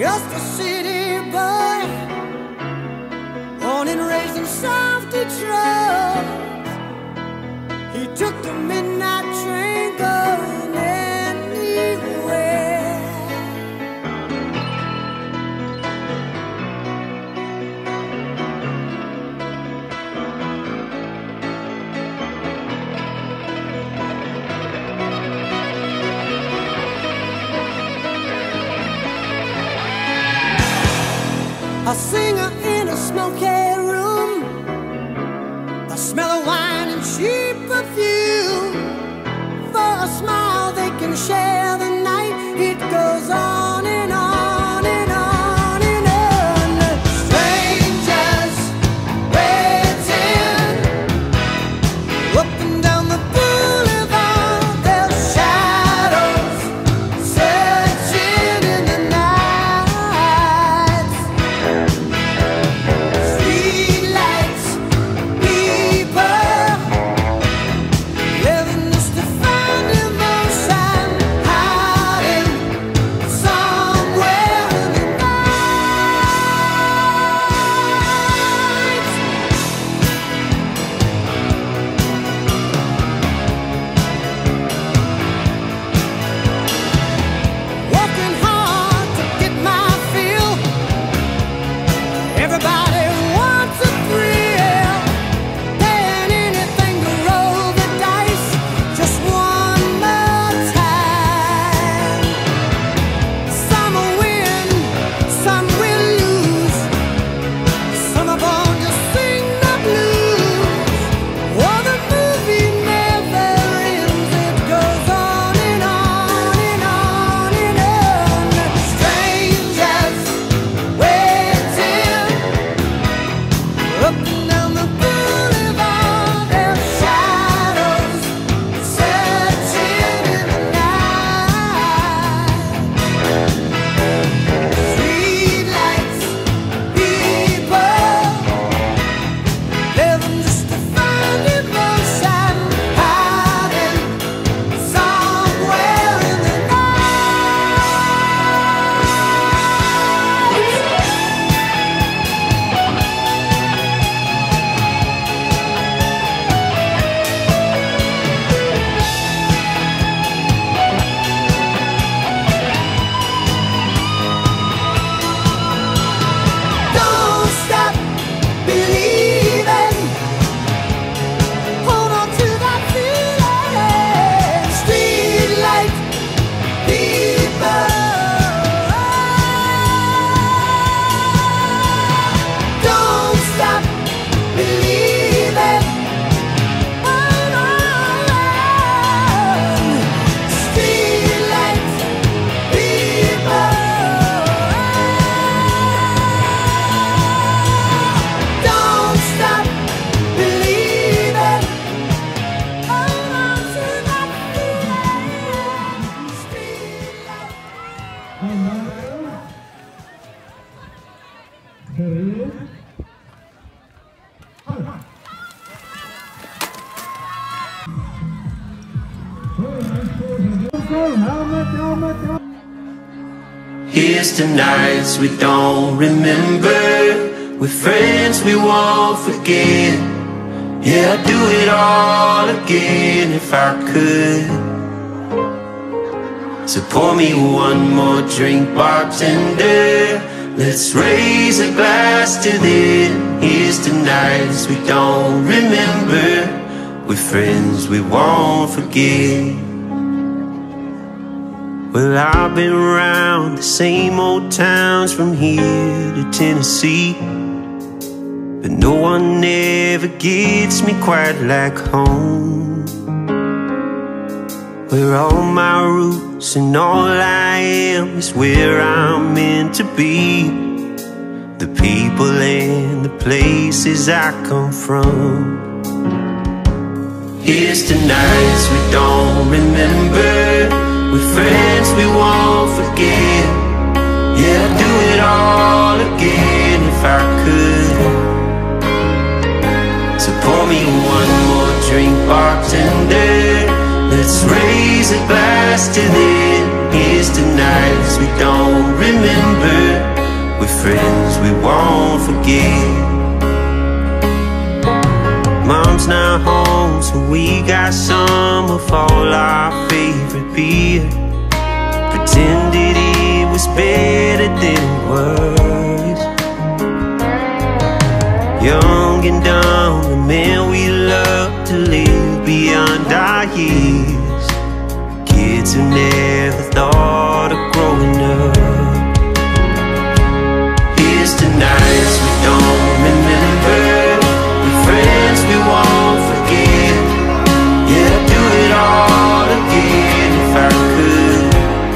just a city boy, born and raised in South Detroit. He took the midnight train going anywhere. A singer in a smoky room, the smell of wine and cheap perfume. For a smile they can share the night. It goes on and on and on and on. Strangers waiting up and down the boulevard, their shadows searching in the night. Streetlights, people living just to find emotion, hiding somewhere in the night. Working hard to get my fill. Everybody wants a thrill, paying anything to roll the dice just one more time. Some will win, some will lose, some are born to sing the blues. Oh, the movie never ends, it goes on and on and on and on. Strangers waiting up and down the boulevard, their shadows searching in the night. Streetlights, people living just to find emotion, hiding somewhere in the Don't stop believing. Hold on to that feeling. Streetlight people. Don't stop believing. Hold on. Streetlight people. Don't stop believing. Hold on to that feeling. Streetlight. Here's to nights we don't remember, with friends we won't forget. Yeah, I'd do it all again if I could. So pour me one more drink, bartender. Let's raise a glass to them. Here's to nights we don't remember, with friends we won't forget. Well, I've been around the same old towns from here to Tennessee, but no one ever gets me quite like home, where all my roots and all I am is where I'm meant to be. The people and the places I come from. Here's to nights we don't remember, with friends we won't forget. Yeah, I'd do it all again if I could. So pour me one more drink, bartender. Let's raise a glass to them. Here's to nights we don't remember, with friends we won't forget. Mom's not home, so we got some of all our favorite beer. Pretended it was better than it was. Young and dumb, the man we love to live beyond our years. Kids who never thought of growing up. Here's to nights we don't remember, with friends we won't forget. Yeah, I'd do it all again if I could.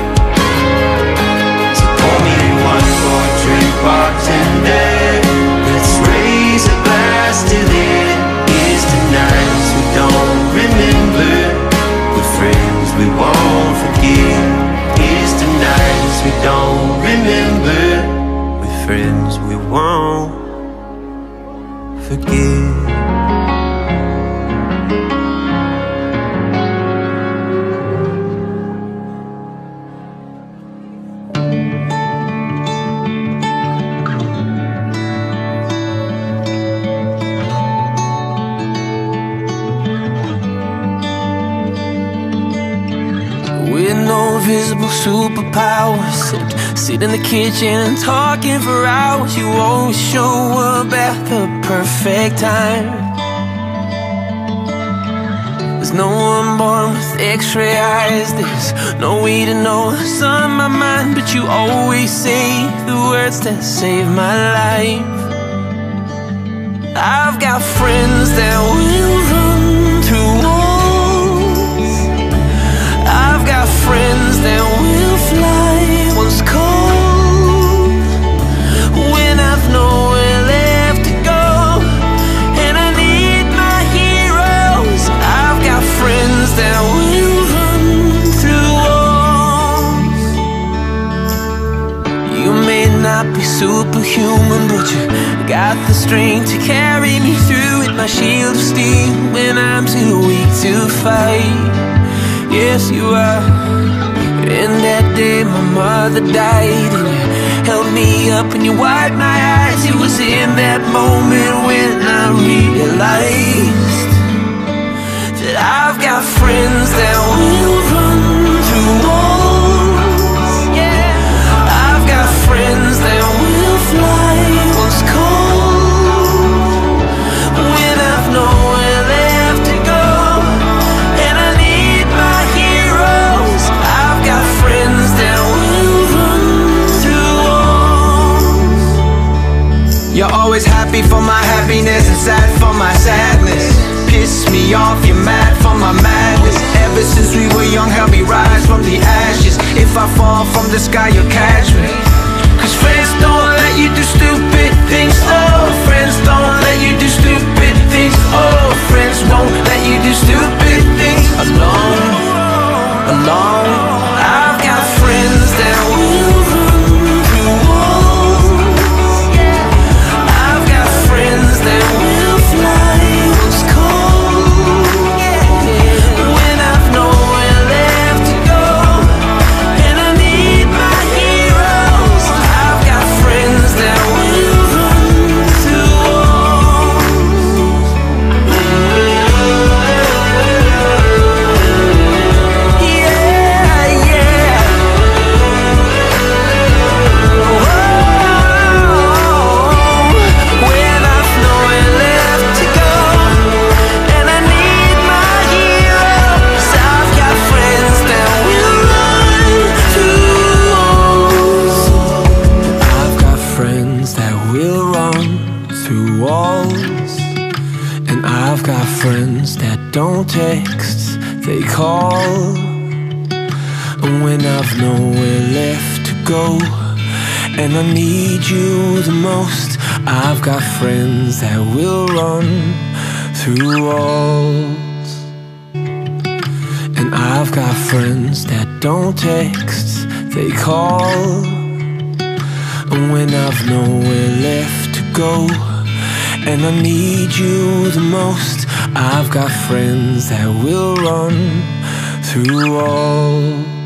So pour me one more drink, bartender. Let's raise a glass to them. Here's to nights we don't remember, with friends we won't forget. Here's to nights we don't remember, with friends we won't forget. With no visible superpowers, sit in the kitchen and talking for hours. You always show up at the perfect time. There's no one born with x-ray eyes. There's no way to know what's on my mind, but you always say the words that save my life. I've got friends that will run through walls. I've got friends that will fly once cold, when I've nowhere left to go, and I need my heroes. I've got friends that will run through walls. You may not be superhuman, but you got the strength to carry me through it. My shield of steel when I'm too weak to fight. Yes, you are. And that day my mother died, and you held me up and you wiped my eyes. It was in that moment when I realized that I've got friends that will run through walls. Yeah, I've got friends that will fly once cold, when I've nowhere left to go, and I need my heroes. I've got friends that will run through walls. You're always happy for my happiness and sad for my sadness. Piss me off, you're mad for my madness. Ever since we were young, help me rise from the ashes. If I fall from the sky, you'll catch me. Cause friends don't let you do stupid things. Oh, friends don't let you do stupid things. Oh, friends won't let you do stupid things alone, alone. I've got friends that will run through walls. I've got friends that will fly once cold, when I've nowhere left to go, and I need my heroes. I've got friends that will run through walls. Yeah, yeah. When I've nowhere left to go, and I need my heroes. I've got friends that will run through walls. I've got friends that will run through walls, and I've got friends that don't text, they call. And when I've nowhere left to go, and I need you the most, I've got friends that will run through walls. And I've got friends that don't text, they call. And when I've nowhere left to go, and I need you the most, I've got friends that will run through walls.